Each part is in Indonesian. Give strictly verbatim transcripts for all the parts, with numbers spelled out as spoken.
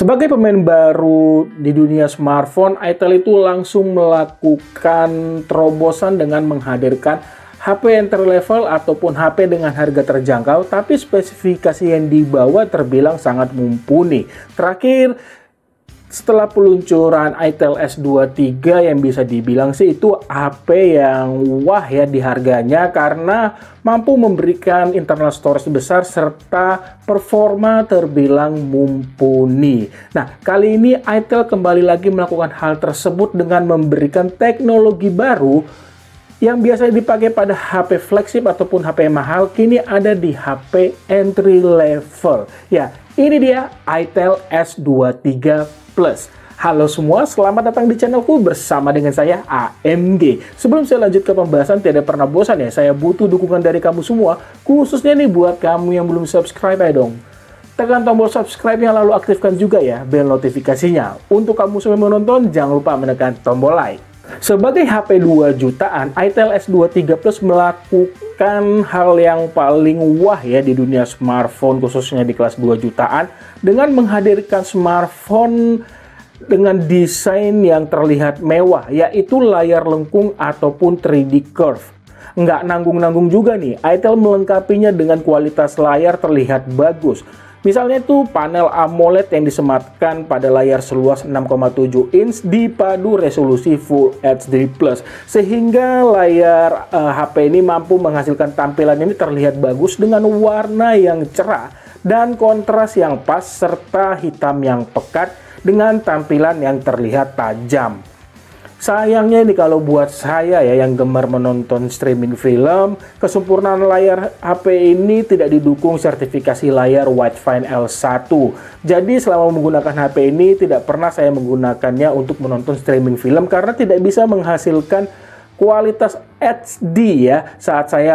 Sebagai pemain baru di dunia smartphone, Itel itu langsung melakukan terobosan dengan menghadirkan H P entry level ataupun H P dengan harga terjangkau, tapi spesifikasi yang dibawa terbilang sangat mumpuni. Terakhir, setelah peluncuran Itel S dua puluh tiga yang bisa dibilang sih itu H P yang wah ya di harganya karena mampu memberikan internal storage besar serta performa terbilang mumpuni. Nah, kali ini Itel kembali lagi melakukan hal tersebut dengan memberikan teknologi baru yang biasa dipakai pada H P flagship ataupun H P mahal, kini ada di H P entry level. Ya, ini dia Itel S dua puluh tiga Plus. Halo semua, selamat datang di channelku bersama dengan saya A M G. Sebelum saya lanjut ke pembahasan, tidak pernah bosan ya, saya butuh dukungan dari kamu semua, khususnya nih buat kamu yang belum subscribe ya dong. Tekan tombol subscribe-nya lalu aktifkan juga ya bel notifikasinya. Untuk kamu semua yang menonton, jangan lupa menekan tombol like. Sebagai H P dua jutaan, Itel S dua puluh tiga Plus melakukan hal yang paling wah ya di dunia smartphone, khususnya di kelas dua jutaan, dengan menghadirkan smartphone dengan desain yang terlihat mewah, yaitu layar lengkung ataupun tiga D curve. Nggak nanggung-nanggung juga nih, Itel melengkapinya dengan kualitas layar terlihat bagus. Misalnya itu panel AMOLED yang disematkan pada layar seluas enam koma tujuh inch dipadu resolusi Full H D plus, sehingga layar uh, H P ini mampu menghasilkan tampilan ini terlihat bagus dengan warna yang cerah dan kontras yang pas serta hitam yang pekat dengan tampilan yang terlihat tajam. Sayangnya ini kalau buat saya ya yang gemar menonton streaming film, kesempurnaan layar H P ini tidak didukung sertifikasi layar Widefine L satu. Jadi selama menggunakan H P ini tidak pernah saya menggunakannya untuk menonton streaming film karena tidak bisa menghasilkan kualitas H D ya saat saya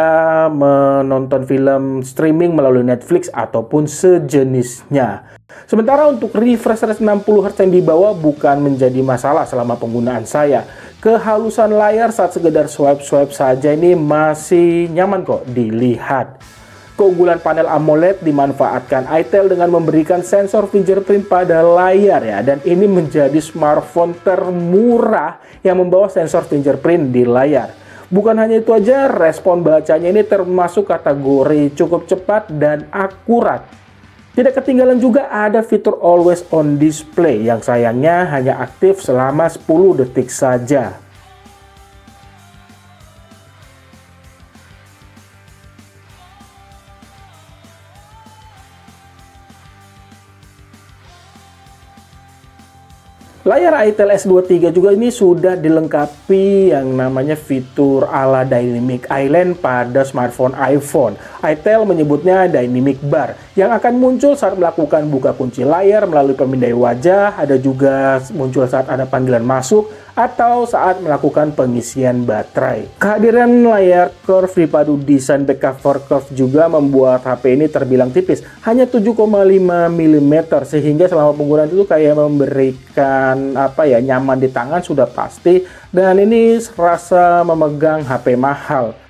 menonton film streaming melalui Netflix ataupun sejenisnya. Sementara untuk refresh rate enam puluh hertz yang dibawa bukan menjadi masalah selama penggunaan saya. Kehalusan layar saat sekedar swipe-swipe saja ini masih nyaman kok dilihat. Keunggulan panel AMOLED dimanfaatkan Itel dengan memberikan sensor fingerprint pada layar ya, dan ini menjadi smartphone termurah yang membawa sensor fingerprint di layar. Bukan hanya itu aja, respon bacanya ini termasuk kategori cukup cepat dan akurat. Tidak ketinggalan juga ada fitur Always On Display yang sayangnya hanya aktif selama sepuluh detik saja. Layar Itel S dua puluh tiga juga ini sudah dilengkapi yang namanya fitur ala Dynamic Island pada smartphone iPhone. Itel menyebutnya Dynamic Bar yang akan muncul saat melakukan buka kunci layar melalui pemindai wajah, ada juga muncul saat ada panggilan masuk, atau saat melakukan pengisian baterai. Kehadiran layar curve dipadu desain back cover curve juga membuat H P ini terbilang tipis, hanya tujuh koma lima milimeter, sehingga selama penggunaan itu kayak memberikan apa ya, nyaman di tangan sudah pasti, dan ini serasa memegang H P mahal.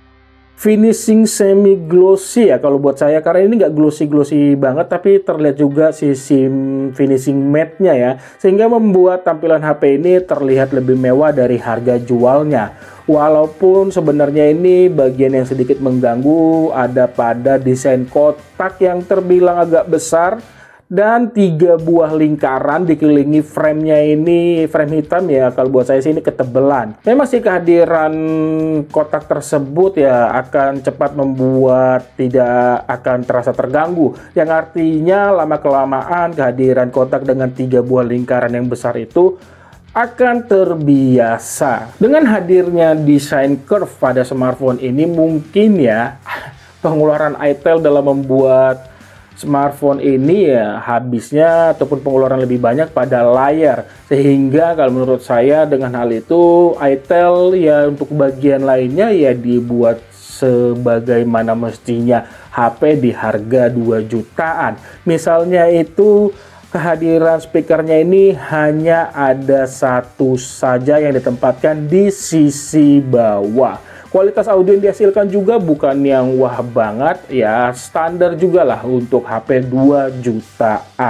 Finishing semi glossy ya kalau buat saya, karena ini nggak glossy-glossy banget tapi terlihat juga sisi finishing matte-nya ya, sehingga membuat tampilan H P ini terlihat lebih mewah dari harga jualnya. Walaupun sebenarnya ini bagian yang sedikit mengganggu ada pada desain kotak yang terbilang agak besar dan tiga buah lingkaran dikelilingi frame-nya ini, frame hitam ya, kalau buat saya sih ini ketebelan. Memang sih kehadiran kotak tersebut ya akan cepat membuat tidak akan terasa terganggu, yang artinya lama-kelamaan kehadiran kotak dengan tiga buah lingkaran yang besar itu akan terbiasa. Dengan hadirnya desain curve pada smartphone ini, mungkin ya pengeluaran Itel dalam membuat smartphone ini ya habisnya ataupun pengeluaran lebih banyak pada layar, sehingga kalau menurut saya dengan hal itu Itel ya untuk bagian lainnya ya dibuat sebagaimana mestinya H P di harga dua jutaan. Misalnya itu kehadiran speakernya ini hanya ada satu saja yang ditempatkan di sisi bawah. Kualitas audio yang dihasilkan juga bukan yang wah banget ya, standar juga lah untuk H P dua jutaan.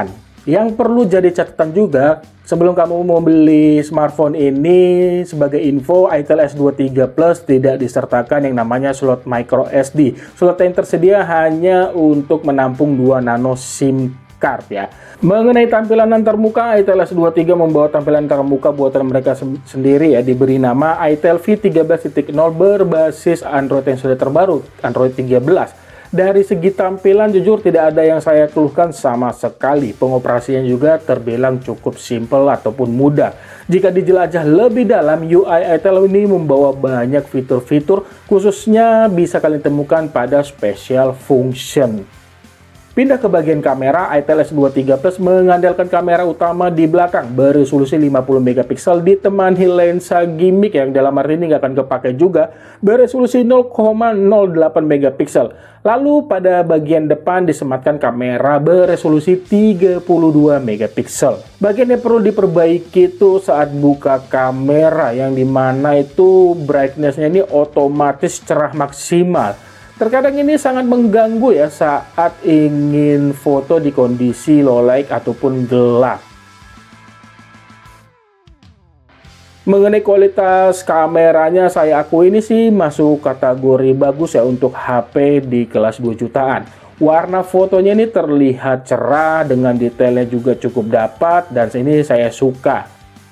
Yang perlu jadi catatan juga, sebelum kamu membeli smartphone ini, sebagai info, Itel S dua puluh tiga Plus tidak disertakan yang namanya slot micro S D. Slot yang tersedia hanya untuk menampung dua nano SIM card ya. Mengenai tampilan antarmuka, Itel S dua puluh tiga membawa tampilan antarmuka buatan mereka sendiri ya, diberi nama Itel V tiga belas titik nol berbasis Android yang sudah terbaru, Android tiga belas. Dari segi tampilan jujur tidak ada yang saya keluhkan sama sekali. Pengoperasian juga terbilang cukup simple ataupun mudah. Jika dijelajah lebih dalam, U I Itel ini membawa banyak fitur-fitur, khususnya bisa kalian temukan pada special function. Pindah ke bagian kamera, Itel S dua puluh tiga Plus mengandalkan kamera utama di belakang beresolusi lima puluh megapiksel ditemani lensa gimmick yang dalam arti ini nggak akan kepake juga, beresolusi nol koma nol delapan megapiksel. Lalu pada bagian depan disematkan kamera beresolusi tiga puluh dua megapiksel. Bagian yang perlu diperbaiki itu saat buka kamera, yang dimana itu brightness-nya ini otomatis cerah maksimal. Terkadang ini sangat mengganggu ya saat ingin foto di kondisi low light ataupun gelap. Mengenai kualitas kameranya, saya akui ini sih masuk kategori bagus ya untuk H P di kelas dua jutaan. Warna fotonya ini terlihat cerah dengan detailnya juga cukup dapat dan ini saya suka.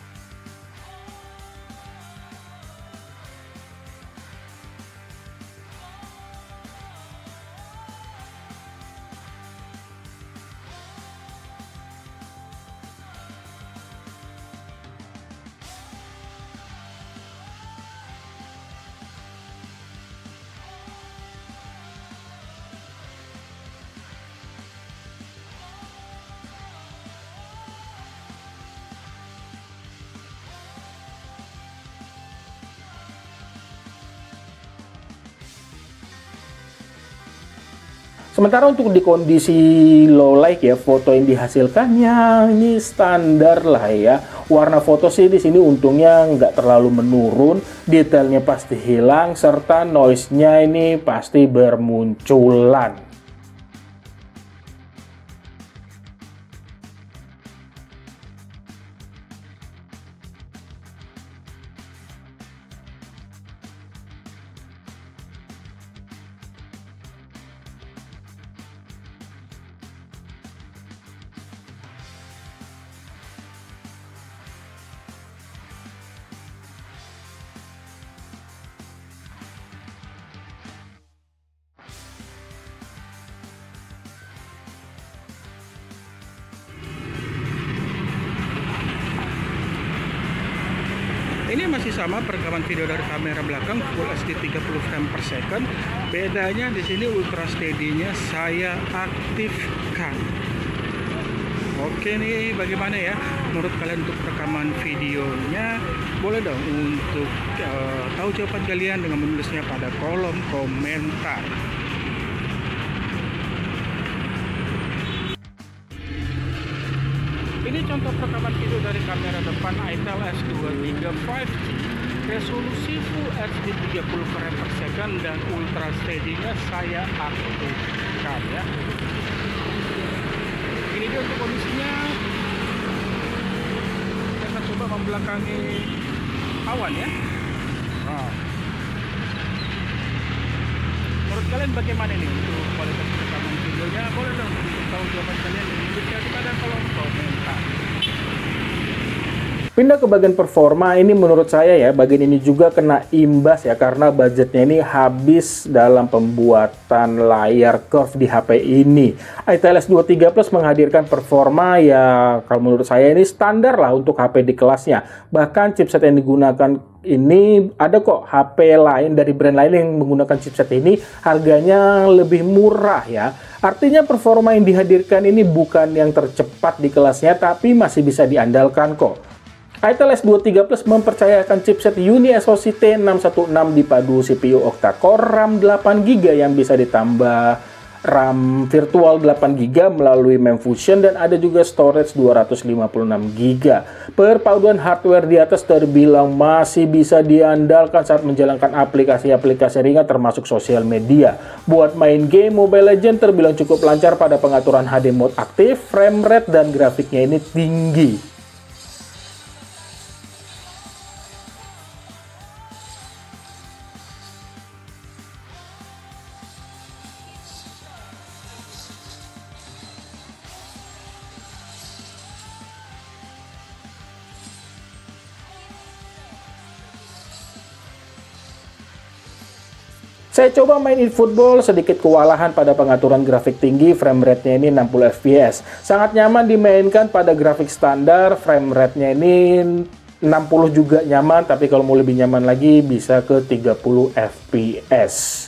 Sementara untuk di kondisi low light ya, foto yang dihasilkannya ini standar lah ya. Warna foto sih di sini untungnya nggak terlalu menurun, detailnya pasti hilang, serta noise-nya ini pasti bermunculan. Ini masih sama perekaman video dari kamera belakang Full H D tiga puluh frame per second. Bedanya di sini ultra steady-nya saya aktifkan. Oke nih, bagaimana ya menurut kalian untuk rekaman videonya? Boleh dong untuk uh, tahu jawaban kalian dengan menulisnya pada kolom komentar. Ini contoh rekaman video dari kamera depan Itel S dua puluh tiga lima G, resolusi Full H D tiga puluh frame per second dan ultra steady-nya saya aktifkan ya. Ini dia untuk kondisinya. Saya akan coba membelakangi awan ya. Nah. Menurut kalian bagaimana nih untuk kualitas rekaman videonya? Boleh dong tahu jawaban kalian dan menulisnya kepada kolom komentar. Pindah ke bagian performa, ini menurut saya ya, bagian ini juga kena imbas ya, karena budgetnya ini habis dalam pembuatan layar curve di H P ini. Itel S dua puluh tiga Plus menghadirkan performa ya, kalau menurut saya ini standar lah untuk H P di kelasnya. Bahkan chipset yang digunakan ini ada kok H P lain dari brand lain yang menggunakan chipset ini harganya lebih murah ya. Artinya performa yang dihadirkan ini bukan yang tercepat di kelasnya, tapi masih bisa diandalkan kok. Itel S dua puluh tiga Plus mempercayakan chipset UniSoC T enam satu enam dipadu C P U octa-core RAM delapan giga yang bisa ditambah RAM virtual delapan giga melalui Memfusion, dan ada juga storage dua ratus lima puluh enam giga. Perpaduan hardware di atas terbilang masih bisa diandalkan saat menjalankan aplikasi-aplikasi ringan termasuk sosial media. Buat main game Mobile Legends terbilang cukup lancar pada pengaturan H D mode aktif, frame rate dan grafiknya ini tinggi. Saya coba main eFootball, sedikit kewalahan pada pengaturan grafik tinggi, frame rate-nya ini enam puluh F P S. Sangat nyaman dimainkan pada grafik standar, frame rate-nya ini enam puluh juga nyaman, tapi kalau mau lebih nyaman lagi bisa ke tiga puluh F P S.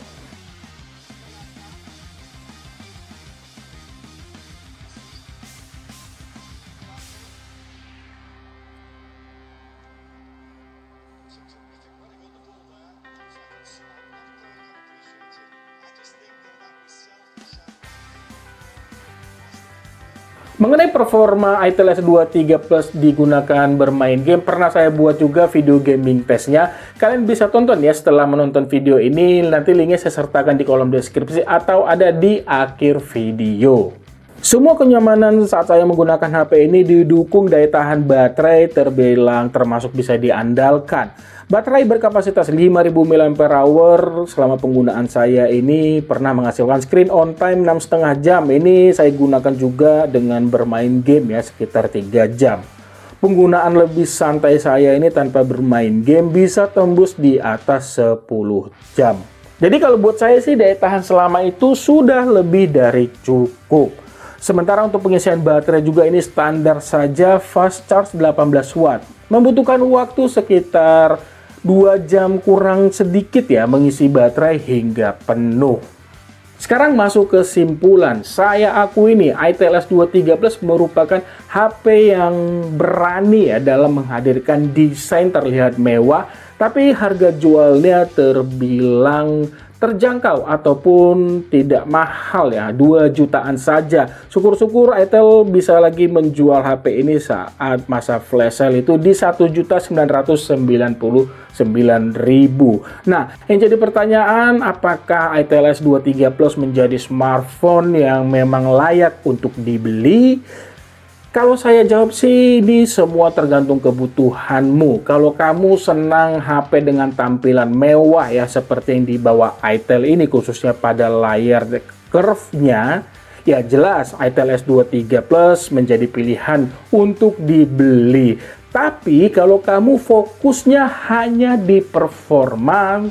Mengenai performa I T L S dua puluh tiga Plus digunakan bermain game, pernah saya buat juga video gaming testnya. Kalian bisa tonton ya setelah menonton video ini, nanti linknya saya sertakan di kolom deskripsi atau ada di akhir video. Semua kenyamanan saat saya menggunakan H P ini didukung daya tahan baterai terbilang termasuk bisa diandalkan. Baterai berkapasitas lima ribu mili ampere hour selama penggunaan saya ini pernah menghasilkan screen on time enam koma lima jam. Ini saya gunakan juga dengan bermain game ya, sekitar tiga jam. Penggunaan lebih santai saya ini tanpa bermain game bisa tembus di atas sepuluh jam. Jadi kalau buat saya sih daya tahan selama itu sudah lebih dari cukup. Sementara untuk pengisian baterai juga ini standar saja, fast charge delapan belas watt. Membutuhkan waktu sekitar dua jam kurang sedikit ya mengisi baterai hingga penuh. Sekarang masuk ke kesimpulan. Saya akui nih I T L S dua puluh tiga Plus merupakan H P yang berani ya dalam menghadirkan desain terlihat mewah, tapi harga jualnya terbilang terjangkau ataupun tidak mahal ya, dua jutaan saja. Syukur-syukur I T E L bisa lagi menjual H P ini saat masa flash sale itu di satu juta sembilan ratus sembilan puluh sembilan ribu. Nah, yang jadi pertanyaan, apakah I T L S dua puluh tiga Plus menjadi smartphone yang memang layak untuk dibeli? Kalau saya jawab sih, ini semua tergantung kebutuhanmu. Kalau kamu senang H P dengan tampilan mewah ya, seperti yang dibawa I T E L ini, khususnya pada layar curve-nya, ya jelas I T L S dua puluh tiga Plus menjadi pilihan untuk dibeli. Tapi kalau kamu fokusnya hanya di performa,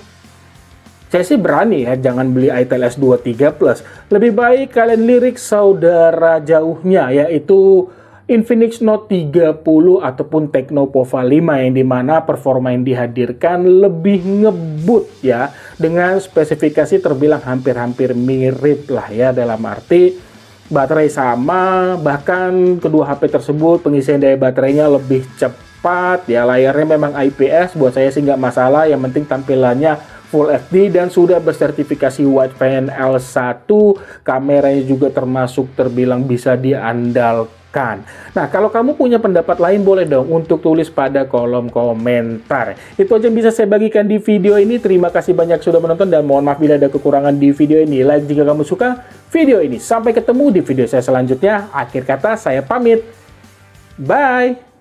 saya sih berani ya, jangan beli I T L S dua puluh tiga Plus. Lebih baik kalian lirik saudara jauhnya, yaitu Infinix Note tiga puluh ataupun Tecno Pova lima, yang dimana performa yang dihadirkan lebih ngebut ya, dengan spesifikasi terbilang hampir-hampir mirip lah ya, dalam arti baterai sama, bahkan kedua H P tersebut pengisian daya baterainya lebih cepat ya. Layarnya memang I P S, buat saya sih nggak masalah, yang penting tampilannya Full H D dan sudah bersertifikasi Wideview L satu. Kameranya juga termasuk terbilang bisa diandalkan. Nah, kalau kamu punya pendapat lain, boleh dong untuk tulis pada kolom komentar. Itu aja yang bisa saya bagikan di video ini. Terima kasih banyak sudah menonton dan mohon maaf bila ada kekurangan di video ini. Like jika kamu suka video ini. Sampai ketemu di video saya selanjutnya. Akhir kata saya pamit. Bye.